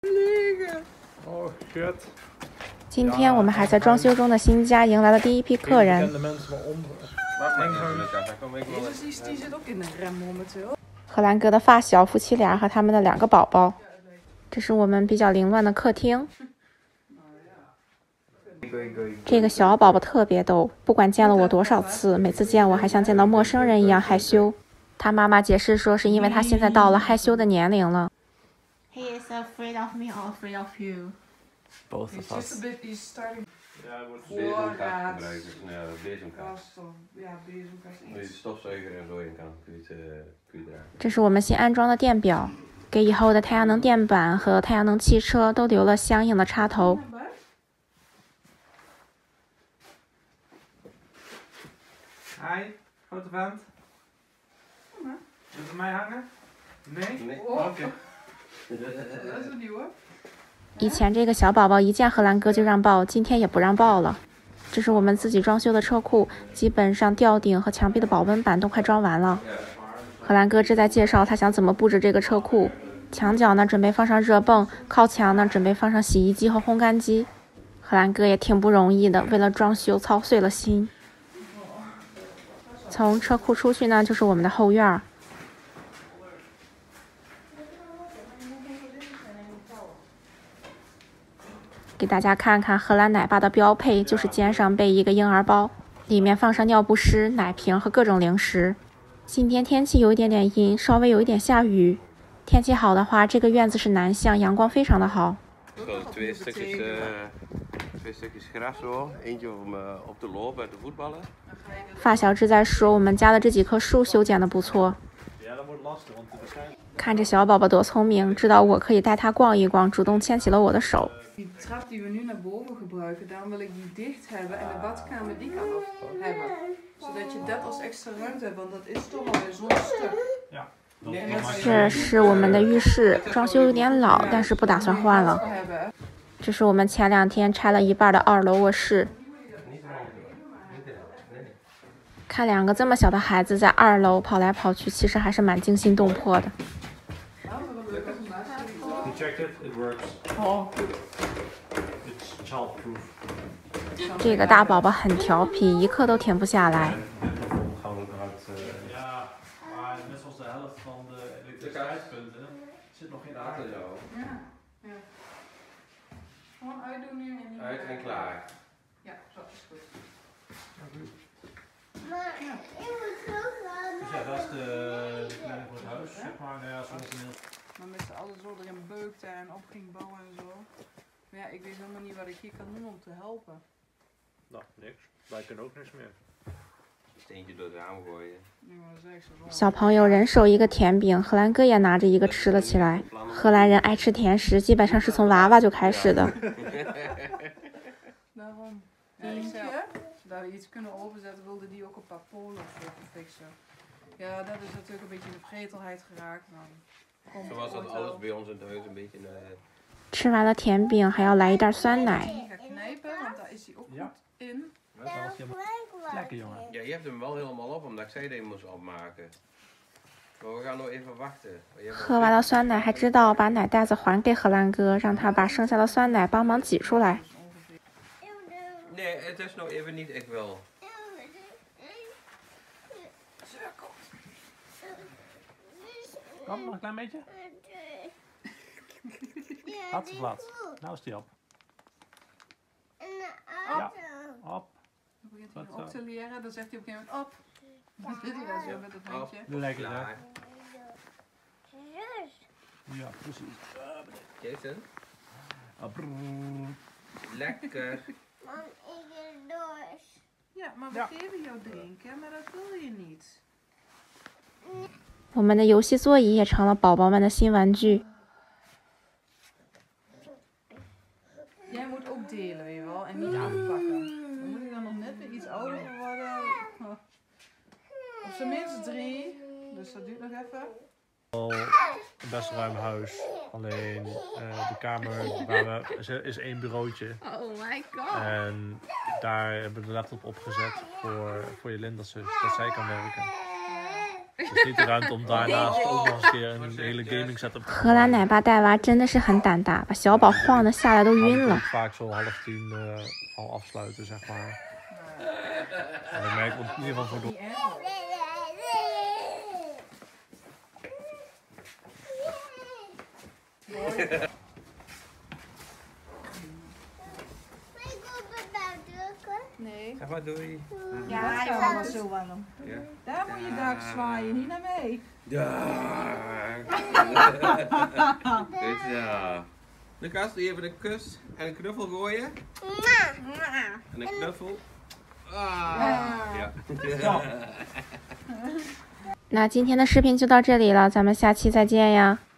今天我们还在装修中的新家迎来了第一批客人。荷兰哥的发小夫妻俩和他们的2个宝宝。这是我们比较凌乱的客厅。这个小宝宝特别逗，不管见了我多少次，每次见我还像见到陌生人一样害羞。他妈妈解释说，是因为他现在到了害羞的年龄了。 He is afraid of me or afraid of you? Both of us. Ja, hij wordt bezemkast gebruikt. Ja, bezemkast. Ja, bezemkast. Als je de stofzuiger en zo in kan, kun je dragen. 这是我们新安装的电表，给以后的太阳能电板和太阳能汽车都留了相应的插头。 Hi, grote vent. Wilt u mij hangen? Nee? Nee. Oké. Dat is een nieuwe. 以前这个小宝宝一见荷兰哥就让抱，今天也不让抱了。这是我们自己装修的车库，基本上吊顶和墙壁的保温板都快装完了。荷兰哥正在介绍他想怎么布置这个车库，墙角呢准备放上热泵，靠墙呢准备放上洗衣机和烘干机。荷兰哥也挺不容易的，为了装修操碎了心。从车库出去呢就是我们的后院。给大家看看荷兰奶爸的标配，就是肩上背一个婴儿包，里面放上尿不湿、奶瓶和各种零食。今天天气有一点点阴，稍微有一点下雨。天气好的话，这个院子是南向，阳光非常的好。 Twee stukjes gras zo, eentje om op te lopen en te voetballen. 发小志在说，我们家的这几棵树修剪的不错。看着小宝宝多聪明，知道我可以带他逛一逛，主动牵起了我的手。 Die trap die we nu naar boven gebruiken, daarom wil ik die dicht hebben en de badkamer die kant op hebben. Zodat je dat als extra ruimte hebt, want dat is toch alweer zo'n stuk. 这是我们的浴室，装修有点老，但是不打算换了。这是我们前2天拆了一半的2楼卧室。看2个这么小的孩子在2楼跑来跑去，其实还是蛮惊心动魄的。 You checked it? It works. Oh. It's childproof. 这个大宝宝很调皮，一刻都停不下来。 Ja, maar net zoals de helft van de elektriciteitspunten zit nog geen aarde zo. Ja. Gewoon uitdoen nu en Uit en klaar. Ja, zo is goed. Dus ja, dat is de planning voor het huis, zeg maar. Nou ja, soms een heel... Maar met z'n allen zo erin beukte en op ging bouwen en zo. Maar ja, ik weet helemaal niet wat ik hier kan doen om te helpen. Nou, niks. Wij kunnen ook niks meer. Steentje door het raam gooien. 小朋友人手一个甜饼，荷兰哥也拿着一个吃了起来。荷兰人爱吃甜食，基本上是从娃娃就开始的。 Daarom. Eentje. Zodat we iets kunnen openzetten, wilde die ook een paar polen fixen. Ja, dat is natuurlijk een beetje in de vergetelheid geraakt. Zo was dat alles bij ons in het huis een beetje... 吃完了甜饼，还要来一袋酸奶。 Ga knijpen, want daar is hij ook goed in. Lekker jongen. Ja, je hebt hem wel helemaal op, omdat ik zei dat je moest opmaken. Maar we gaan nog even wachten. 喝完了酸奶，还知道把奶袋子还给荷兰哥，让他把剩下的酸奶帮忙挤出来。 Nee, het is nog even niet, ik wil. Kom, nog een klein beetje. Had ze plat. Nou is die op. Ja, op. Dan begint hij op te leren, dan zegt hij op een gegeven moment op. Dan zit hij daar zo met het handje. Lekker hè? Ja, precies. Jason? Lekker. Ja, maar we geven jou drinken, maar dat wil je niet. 我们的游戏座椅也成了宝宝们的新玩具。 Jij moet ook delen, weet je wel, en niet afpakken. Dan moet je dan nog net weer iets ouder voor worden. Op zijn minst 3, dus dat duurt nog even. Een best ruim huis. Alleen de kamer waar we, is 1 bureautje. Oh my god. En daar hebben we de laptop opgezet voor Jelin, dat zij kan werken. is niet de ruimte om daarnaast ook nog eens een keer een hele gaming setup te 荷兰奶爸带娃真的是很胆大，把小宝晃得下来都晕了。 vaak zo 9:30 al afsluiten, zeg maar. En ik merk in ieder geval voor de... Nee. Zeg maar doei. Ja, dat gaat wel zo warm. Ja. Daar moet je dag zwaaien, niet naar mij. Dag. Goed zo. Lucas, doe je even een kus en een knuffel gooien. En een knuffel. Ja. 那今天的视频就到这里了，咱们下期再见呀。